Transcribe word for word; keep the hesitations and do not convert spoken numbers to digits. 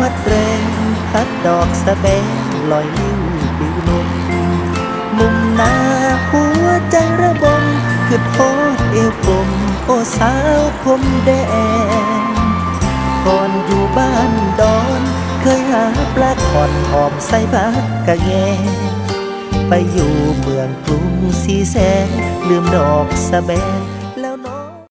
พัดแรงพัดดอกสะแบงลอยลิ้วปิวลมมุมหน้าหัวใจระบมคือโทษเอวกลมโอ้สาวผมแดงก่อนอยู่บ้านดอนเคยหาปลาขอนหอมใส่ผักกะแยงไปอยู่เมืองกรุงสีแสงลืมดอกสะแบง